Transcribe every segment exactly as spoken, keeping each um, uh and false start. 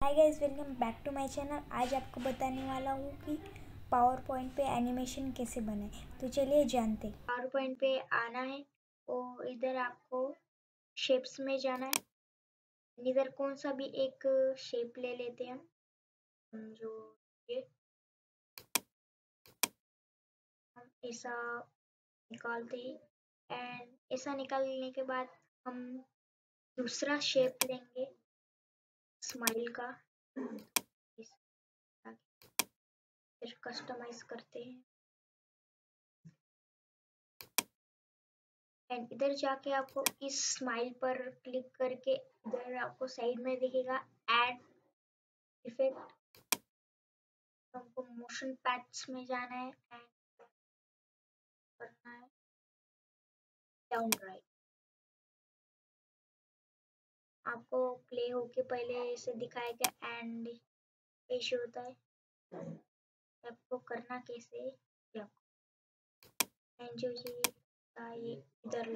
Hi guys, welcome back to my channel. आज आपको बताने वाला हूँ कि पावर पॉइंट पे एनिमेशन कैसे बनाए। तो चलिए जानते हैं। पावर पॉइंट पे आना है और इधर आपको शेप्स में जाना है। इधर कौन सा भी एक शेप ले लेते हैं हम, जो ये हम ऐसा निकालते हैं। एंड ऐसा निकालने के बाद हम दूसरा शेप लेंगे स्माइल का, फिर कस्टमाइज करते हैं। एंड इधर जाके आपको इस स्माइल पर क्लिक करके इधर आपको साइड में दिखेगा ऐड इफेक्ट। हमको मोशन पैथ्स में जाना है एंड करना है डाउन राइट। आपको प्ले होके पहले ऐसे दिखाएगा एंड कैसे होता है, आपको करना कैसे है। एंड जो ये इधर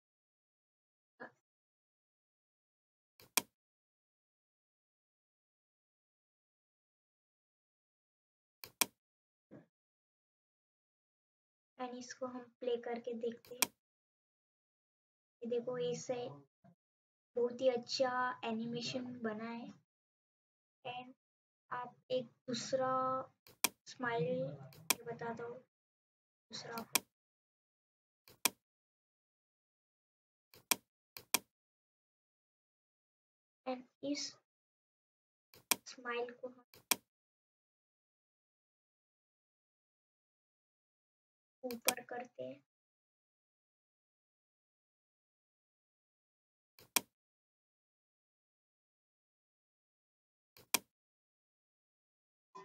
एंड इसको हम प्ले करके देखते हैं। ये देखो, इससे बहुत ही अच्छा एनिमेशन बना है। एंड आप एक दूसरा स्माइल बता दो, दूसरा एंड इस स्माइल को हम ऊपर करते हैं।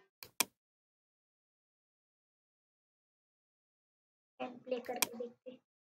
एंड प्ले करके देखते हैं।